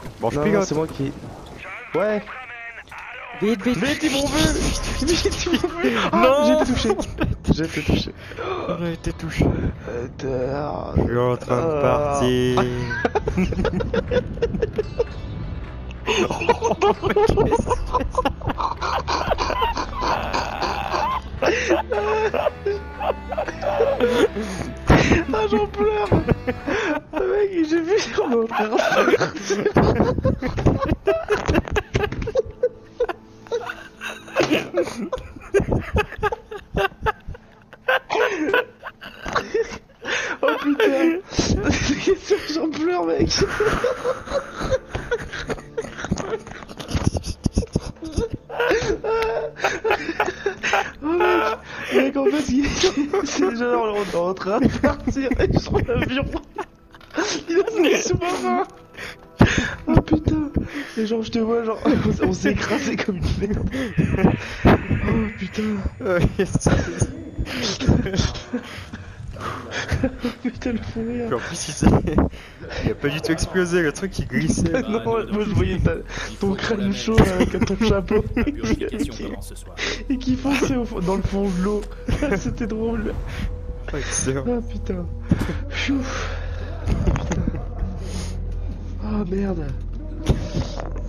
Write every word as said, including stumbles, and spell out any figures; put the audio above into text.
Bon, je Non, non, pilote. c'est moi qui... Ouais. Vite, vite, Vite, ils m'ont vu. Vite, ils m'ont vu. Ah, Non. j'ai été touché. J'ai été touché. On a été touché. Euh, t'as- Je suis en train de Ah. partir. Ah, j'en pleure. Ah, mec, j'ai vu, on est en train de oh putain. J'en pleure, mec. Oh mec, mec en fait il... c'est déjà on est en train de partir et sur l'avion. Il a des sous-marins. Oh putain. Et genre je te vois genre on s'est écrasé comme une merde. Oh putain. Putain le fou rire. Puis en plus il, s'est... il a pas du tout explosé, le truc il glissait. Ah non, moi je voyais ta... ton crâne chaud là, avec ton chapeau La purification commence ce soir. et qui fonçait au fond- dans le fond de l'eau. C'était drôle. Oh, excellent. Ah putain. Pfiou. Putain. Oh merde.